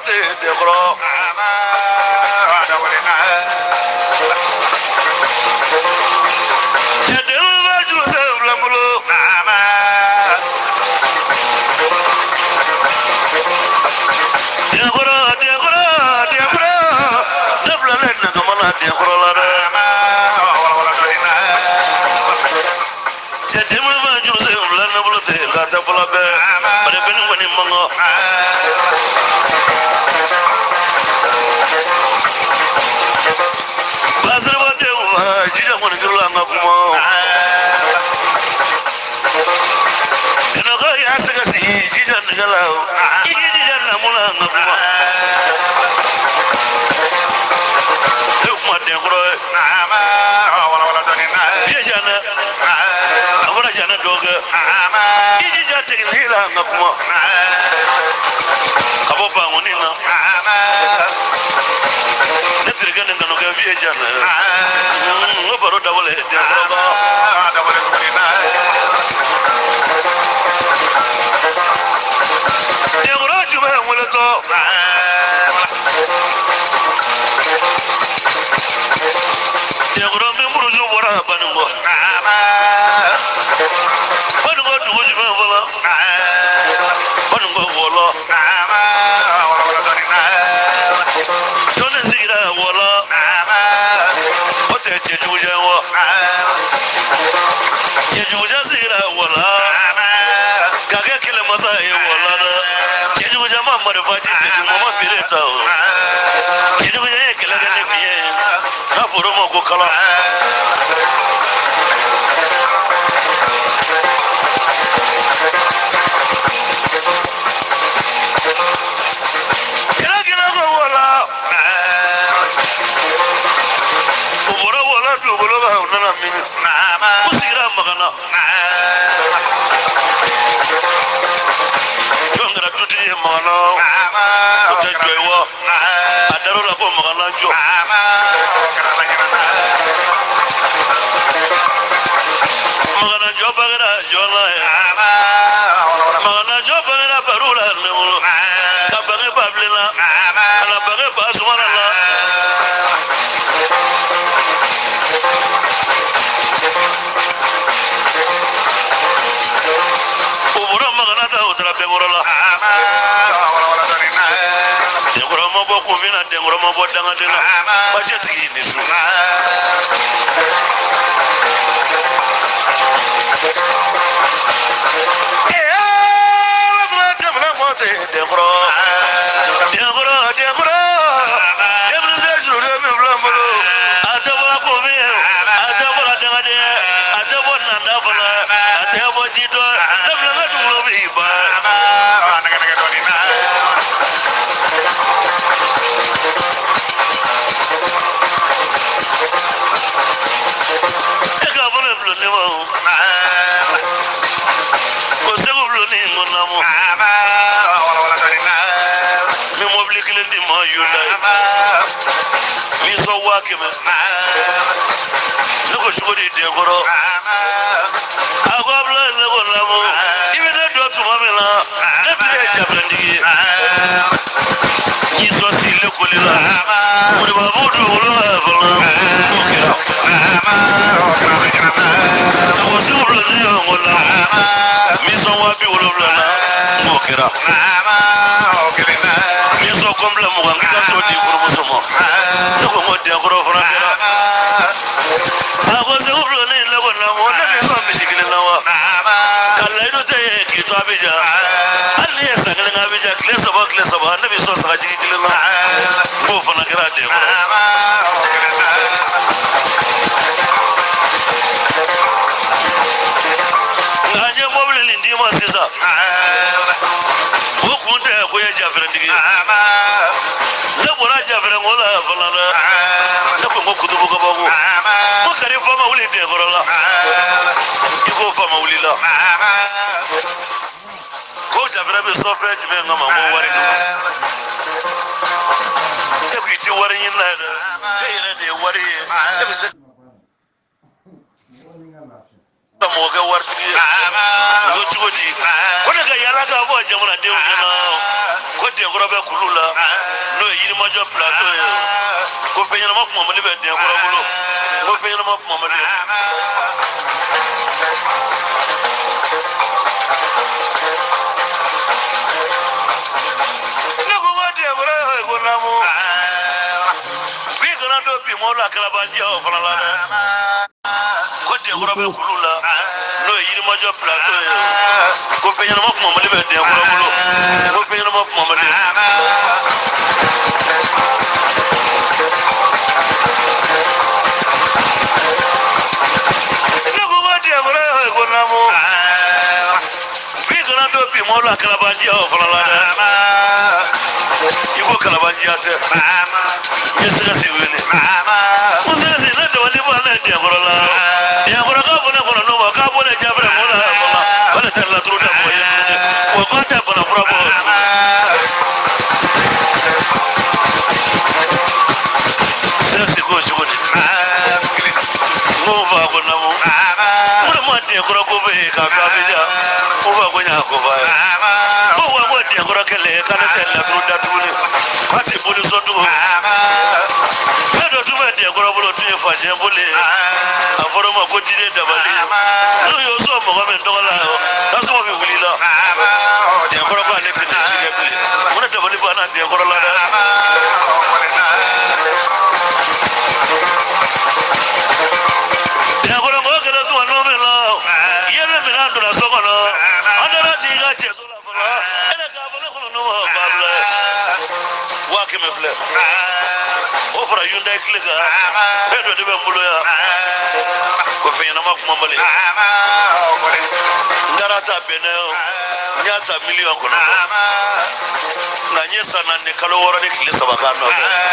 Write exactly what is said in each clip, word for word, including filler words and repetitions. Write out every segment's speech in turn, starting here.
mote de gro ya de va ju se blamulo de gro de gro de gro de blalen na gamana de gro la ya de va ju se blamulo de ga ta bla be bare ben woni mango jija ngone girla ngakuma kanoga ya saka si jija ngala iki jija namula ngakuma e kuma de ngoro ama wala wala donina jija na abura jana doga ama jija tegin hila ngakuma kabo ba ngonina ama netriga ngano ga biye jana baro double de droga double kunina de roju me muleto de gro me muruju bora banungo banungo duju me wala banungo wala wala donina tone sigira wala ote chejuja wa chejuja sigira wala kage kile masai wala chejuja mamma faji chejuja mama pireta chejuja kile gane biye na poromo ko kala kira kira ko wala ubora wala dugolo ga nana min kusigira magana jongra tuti magana ko joywa adaro la ko magana jo magana jo bagara jola magana jo bagara barula lemulo ka bagé bablina ala bagé basumana la ubura magana da udra bengorola dengoro mo boko vina dengoro mo bodanga dena bajetiki nisu eh la frate mna mote dengoro dengoro dengoro deblu zejuru de me blambolo atabara ko me atabara dangade atabara nanda fala atabara jido deblu ngadu lo biba naga naga donina ega bole blu ne mo ko sego blu ni ngonamo wala wala donina me mo blikile ndi ma yula mi so wake me nuko shugodi de goro agobla le golamo ibina do tumamela ne biye jabrandi ni so sile kolila muri babudu wala wala mukira ko shugodi ni ngola mi so wabi wala mukira mi so komla mo ngaka to di furbo somo ko mo de goro frangera ago se ublo ni le gona mo ne mi so mi sikile lawa kala ino te ki to abija ali esa kale ngabija klesa ba klesa ba ne mi so sa ji kile la mo fana kera de goro nganye mo bile ni ndi ma sisa ko kunte ko ya jafre ndigi le bora jafre ngola fana na ko ko kudu ko bago ko kare fama wuli de gorola iko fama wuli la ko jafre be sofre jime ngama mo wari e ko ti wari yin la de ire de wari e be se mo ga warti ko jodi ko daga yala ga bo jamana de wona ko de gora be kulula no yiri majo plateau ko fe nyama ko mo be de gora bulo ko fe nyama ko mo le no ko de gora ko namu bi gora do bi mo la kala ba je o fala la ko de gora be kulula no yiri majo plateau ko fe nyama ko mo le be de gora bulo ko fe nyama ko mo le mola kalabanjia o falala ibo kalabanjia te yesira siwele mama muzezi na do wali bana de gorola ya goro ka bona goro no ka bona jabra mola mola wala tala truda moya ko konta bona bravo sesi ko shugoni mo va gona mo mo mo de goro ko be ka ka bija uva kwenye akobaya uva kwenye akora kele kane tela truda tuli kati buli sotu pedo tume de akora bulo tuye faje buli aforo ma kotire dabali no yo so mo kame ndola kaso mo bi wulila de akora kwa next ne chige buli mona dabali bana de akora la de akora ngo kele tu no me la yele me la ndo la sokono ofra yunda kliga bedo de bemulo ya ko feena mak mamale ndarata beneo nyata million kono na nyesa na ne kalo wora de kile sabakano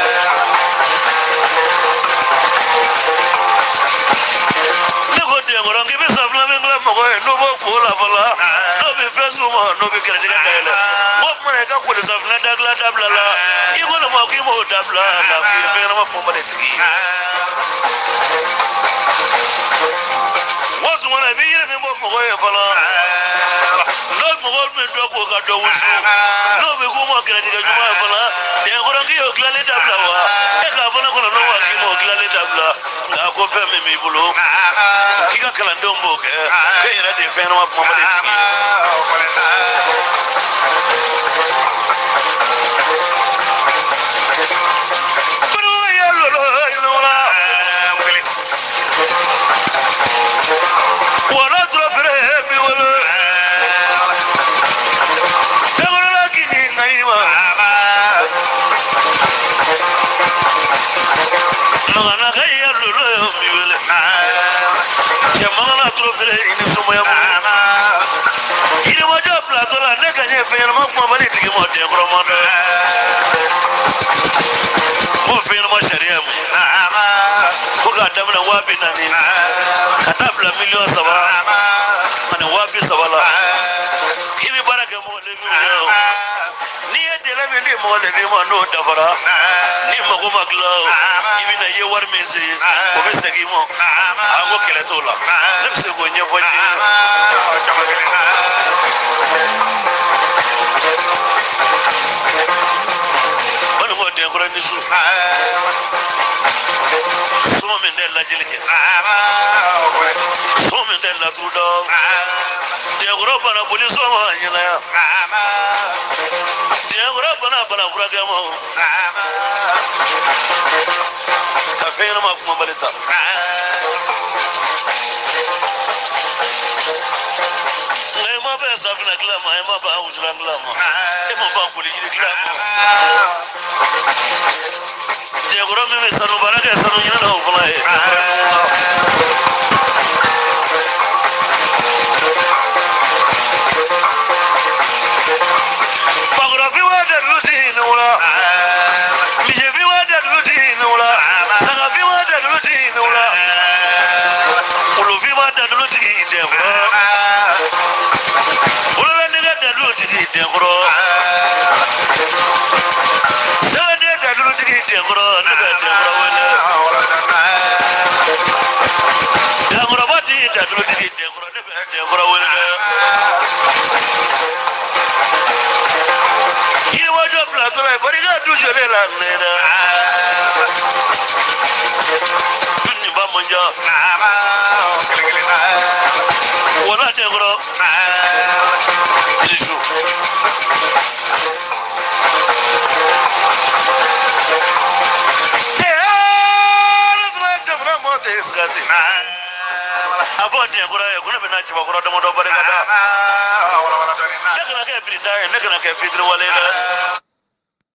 ne go de ngoro ngi be sabla mengla mo no bo kola bala no be fesu mo no be kere de gaele mo mo ne ka ko de sabla dagla dabla la igo no mo ki mo dabla la ki be na mo pomale tigi mo zo na be yire me mo mo ko e bala no mo go me do ko ga do wusu no be ko mo kere de juma bala de ngoro ngi o glale dabla wa e ka bala ko no wa ki mo glale dabla nga ko fe me mi bulo kika kala ndombo ke ke ira de fe na mo pomale tigi damna wabi nani katabla milion saba ana wabi sabala kimi baraka mo le milion ni ede la mi mo le bi mo no dafara ni mo ko magla ibi na ye war mezi ko be segi mo ago kele tola nefse go nye fodi bana mo de ngora ni su somin della jilike somin della trudo de europa na buli soma nyina ya de europa na bana furaga mo kafe na ma kuma balita ngai ma ba sabna glama ai ma ba usra glama e ma ba kuli glama de europa me sanu baraka sanu nyina na oflae pagorafi wa da routine wala mi je fi wa da routine wala saga fi wa da routine wala ulo fi wa da routine de bro ulo la ne ga da routine de bro saga de da routine de bro ne ga de bro wala da bro bati da routine de bro ne ga de bro wala du jole la nena kunni ba monja wala de gro isu abo de gro e gro be na chi ba gro do mo do bare kada daga na ke bi da daga na ke fitri wale da